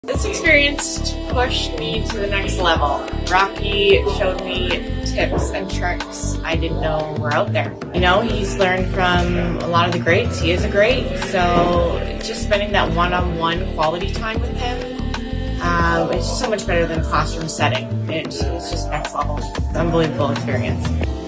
This experience pushed me to the next level. Rocky showed me tips and tricks I didn't know were out there. You know, he's learned from a lot of the greats. He is a great, so just spending that one-on-one quality time with him, it's so much better than classroom setting. It's just next level. Unbelievable experience.